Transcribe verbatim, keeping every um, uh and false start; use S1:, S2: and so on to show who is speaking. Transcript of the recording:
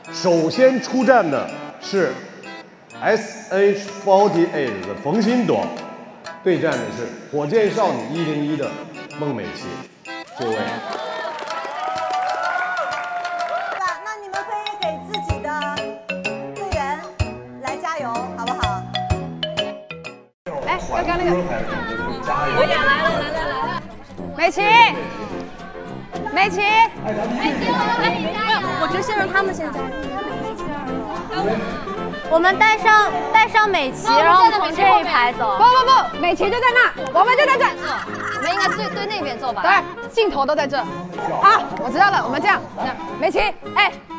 S1: 首先出战的是 S H 四十八 的冯鑫朵，对战的是火箭少女一零一的孟美岐。这位。
S2: 刚刚那个，我也来了，来来来了，美琪，美琪，美琪，我觉得先让他们先加油。
S3: 我们带上带上美琪，然后从这一排走。
S2: 不不不，美琪就在那，我们就在这。
S3: 我们应该对对那边坐吧？
S2: 对，镜头都在这。好，我知道了，我们这样，这样，美琪，哎，